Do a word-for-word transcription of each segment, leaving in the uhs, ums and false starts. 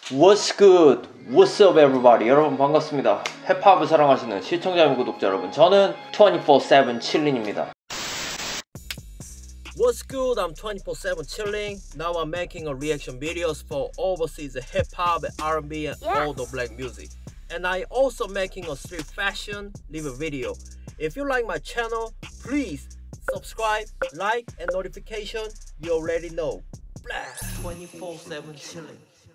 What's good? What's up everybody? 여러분 반갑습니다. 힙합을 사랑하시는 시청자 및 구독자 여러분, 저는 twenty-four seven 칠린입니다. What's good? I'm twenty-four seven chilling. Now I'm making a reaction videos for overseas hip hop, R and B, and yes. all the black music. And I also making a street fashion live video. If you like my channel, please subscribe, like, and notification. You already know. Blast twenty-four seven chilling.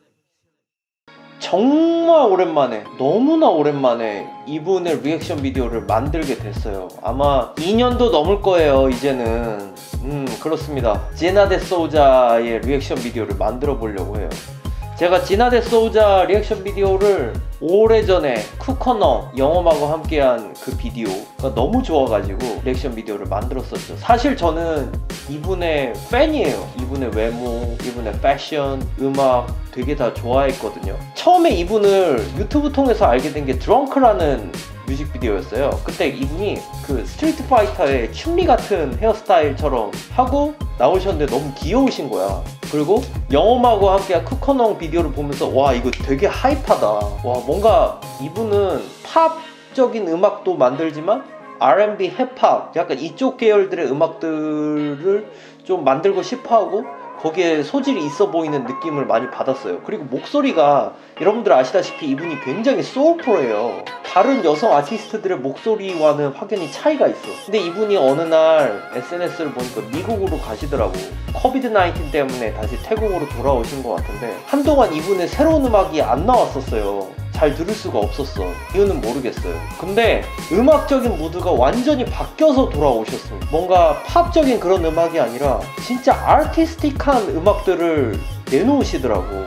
정말 오랜만에, 너무나 오랜만에 이분의 리액션 비디오를 만들게 됐어요. 아마 이 년도 넘을 거예요 이제는. 음 그렇습니다. 지나 데 소우자의 리액션 비디오를 만들어 보려고 해요. 제가 지나 데 소우자 리액션 비디오를 오래전에 쿠커너 영엄하고 함께한 그 비디오가 너무 좋아가지고 리액션 비디오를 만들었었죠. 사실 저는 이분의 팬이에요. 이분의 외모, 이분의 패션, 음악 되게 다 좋아했거든요. 처음에 이분을 유튜브 통해서 알게 된 게 드렁크라는 뮤직비디오였어요. 그때 이분이 그 스트리트 파이터의 춤리 같은 헤어스타일처럼 하고 나오셨는데 너무 귀여우신 거야. 그리고 영엄하고 함께한 쿠커농 비디오를 보면서 와 이거 되게 하이파다. 와 뭔가 이분은 팝적인 음악도 만들지만 알 앤 비, 힙합 약간 이쪽 계열들의 음악들을 좀 만들고 싶어하고 거기에 소질이 있어 보이는 느낌을 많이 받았어요. 그리고 목소리가 여러분들 아시다시피 이분이 굉장히 소울풀해요. 다른 여성 아티스트들의 목소리와는 확연히 차이가 있어. 근데 이분이 어느 날 에스엔에스를 보니까 미국으로 가시더라고. 코비드 나인틴 때문에 다시 태국으로 돌아오신 것 같은데 한동안 이분의 새로운 음악이 안 나왔었어요. 잘 들을 수가 없었어. 이유는 모르겠어요. 근데 음악적인 무드가 완전히 바뀌어서 돌아오셨습니다. 뭔가 팝적인 그런 음악이 아니라 진짜 아티스틱한 음악들을 내놓으시더라고.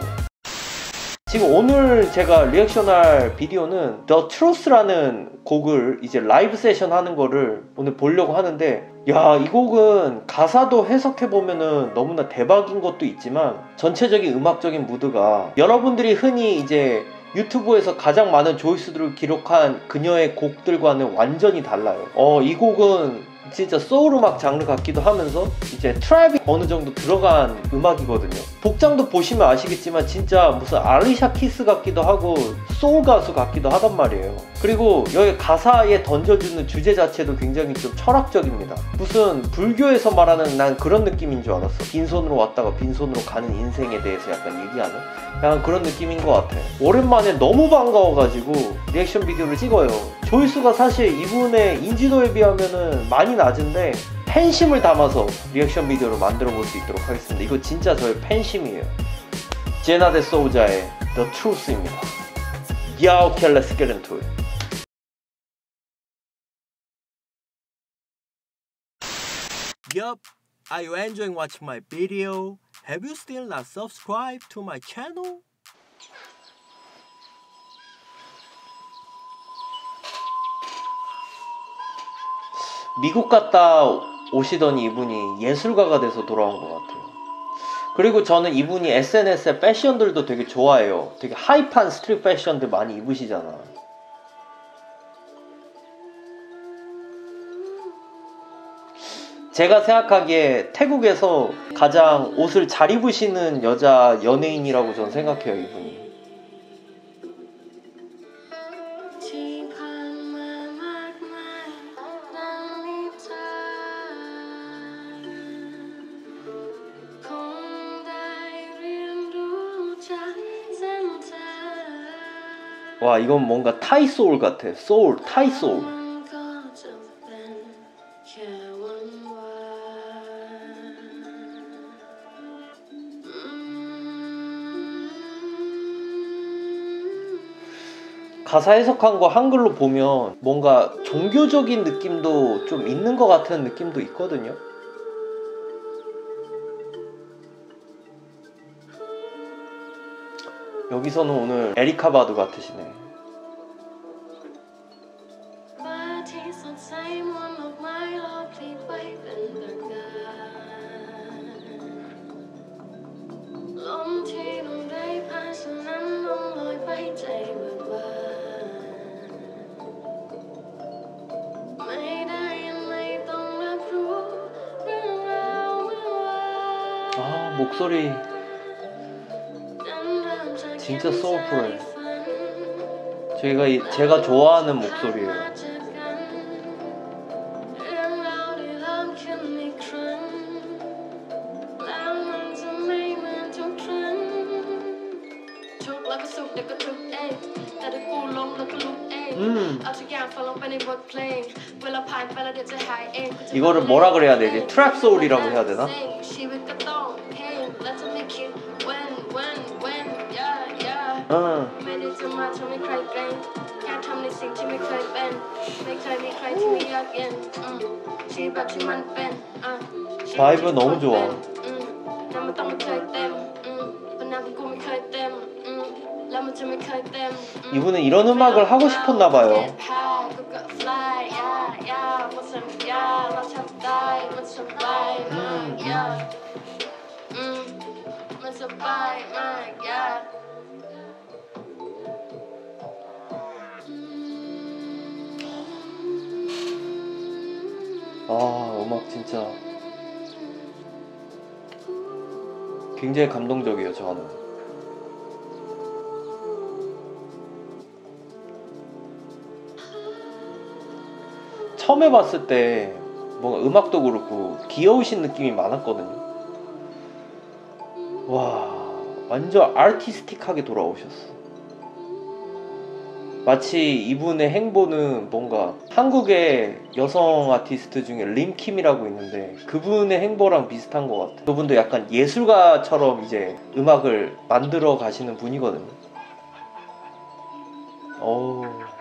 지금 오늘 제가 리액션할 비디오는 The Truth라는 곡을 이제 라이브 세션 하는 거를 오늘 보려고 하는데, 야, 이 곡은 가사도 해석해보면은 너무나 대박인 것도 있지만 전체적인 음악적인 무드가 여러분들이 흔히 이제 유튜브에서 가장 많은 조회수들을 기록한 그녀의 곡들과는 완전히 달라요. 어, 이 곡은 진짜 소울 음악 장르 같기도 하면서 이제 트랩이 어느 정도 들어간 음악이거든요. 복장도 보시면 아시겠지만 진짜 무슨 알리샤 키스 같기도 하고 소울 가수 같기도 하단 말이에요. 그리고 여기 가사에 던져주는 주제 자체도 굉장히 좀 철학적입니다. 무슨 불교에서 말하는 난 그런 느낌인 줄 알았어. 빈손으로 왔다가 빈손으로 가는 인생에 대해서 약간 얘기하는 약간 그런 느낌인 것 같아. 오랜만에 너무 반가워가지고 리액션 비디오를 찍어요. 조회수가 사실 이분의 인지도에 비하면은 많이 낮은데 팬심을 담아서 리액션 비디오를 만들어 볼 수 있도록 하겠습니다. 이거 진짜 저의 팬심이에요. 지나 데 소우자의 The Truth입니다. Yeah, okay, let's get into it. Yup, are you enjoying watching my video? Have you still not subscribed to my channel? 미국 갔다 오시던 이분이 예술가가 돼서 돌아온 것 같아요. 그리고 저는 이분이 에스엔에스의 패션들도 되게 좋아해요. 되게 하이판 스트릿 패션들 많이 입으시잖아. 제가 생각하기에 태국에서 가장 옷을 잘 입으시는 여자 연예인이라고 저는 생각해요, 이분이. 와, 이건 뭔가 타이 소울 같아. 소울, 타이 소울. 가사 해석한 거 한글로 보면 뭔가 종교적인 느낌도 좀 있는 것 같은 느낌도 있거든요. 여기서는 오늘 에리카 바두 같으시네. 아, 목소리 진짜 소울풀해. 저희가 이, 제가 좋아하는 목소리예요. 음. 이거를 뭐라 그래야 되지? 트랩 소울이라고 해야 되나? 응. 바이브 너무 좋아. 이분은 이런 음악을 하고 싶었나봐요. 음. 아, 음악 진짜 굉장히 감동적이에요. 저는 처음에 봤을 때 뭔가 음악도 그렇고 귀여우신 느낌이 많았거든요. 와, 완전 아티스틱하게 돌아오셨어. 마치 이분의 행보는 뭔가 한국의 여성 아티스트 중에 림킴이라고 있는데 그분의 행보랑 비슷한 것 같아요. 그분도 약간 예술가처럼 이제 음악을 만들어 가시는 분이거든요. 어우.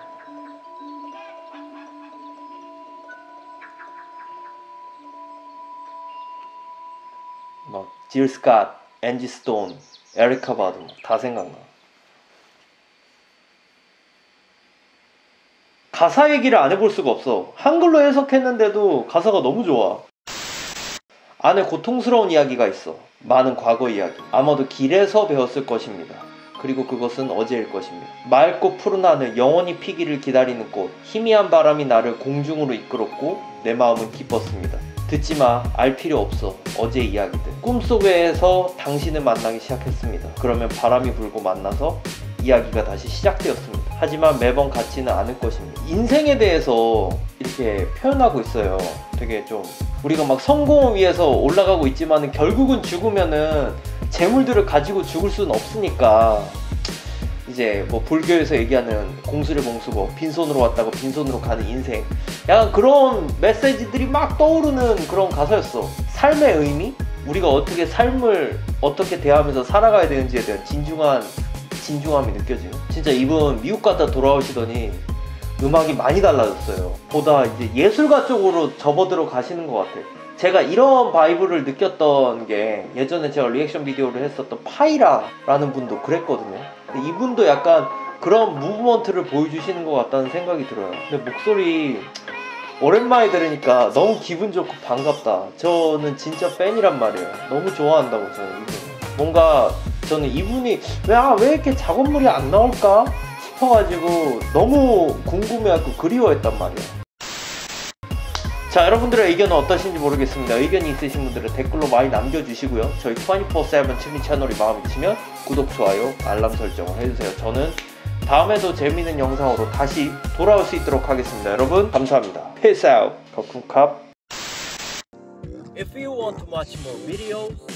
막 질 스캇, 앤지 스톤, 에리카 바두 다 생각나. 가사 얘기를 안 해볼 수가 없어. 한글로 해석했는데도 가사가 너무 좋아. 안에 고통스러운 이야기가 있어. 많은 과거 이야기. 아마도 길에서 배웠을 것입니다. 그리고 그것은 어제일 것입니다. 맑고 푸른 하늘, 영원히 피기를 기다리는 꽃. 희미한 바람이 나를 공중으로 이끌었고 내 마음은 기뻤습니다. 듣지마, 알 필요 없어. 어제 이야기들. 꿈속에서 당신을 만나기 시작했습니다. 그러면 바람이 불고 만나서 이야기가 다시 시작되었습니다. 하지만 매번 같지는 않을 것입니다. 인생에 대해서 이렇게 표현하고 있어요. 되게 좀 우리가 막 성공을 위해서 올라가고 있지만 결국은 죽으면은 재물들을 가지고 죽을 수는 없으니까 이제 뭐 불교에서 얘기하는 공수를 공수고 빈손으로 왔다고 빈손으로 가는 인생, 약간 그런 메시지들이 막 떠오르는 그런 가사였어. 삶의 의미? 우리가 어떻게 삶을 어떻게 대하면서 살아가야 되는지에 대한 진중한 진중함이 느껴지는. 진짜 이분 미국 갔다 돌아오시더니 음악이 많이 달라졌어요. 보다 이제 예술가 쪽으로 접어들어 가시는 것 같아요. 제가 이런 바이브를 느꼈던 게 예전에 제가 리액션 비디오를 했었던 파이라라는 분도 그랬거든요. 근데 이분도 약간 그런 무브먼트를 보여주시는 것 같다는 생각이 들어요. 근데 목소리 오랜만에 들으니까 너무 기분 좋고 반갑다. 저는 진짜 팬이란 말이에요. 너무 좋아한다고 저는 이분. 뭔가 저는 이분이 왜, 아, 왜 이렇게 작업물이 안 나올까 싶어가지고 너무 궁금해하고 그리워했단 말이에요. 자, 여러분들의 의견은 어떠신지 모르겠습니다. 의견이 있으신 분들은 댓글로 많이 남겨주시고요. 저희 이십사 세븐 튜닝 채널이 마음에 드시면 구독, 좋아요, 알람 설정을 해주세요. 저는 다음에도 재미있는 영상으로 다시 돌아올 수 있도록 하겠습니다. 여러분 감사합니다. Peace out. 거쿤캅. If you want to watch more videos,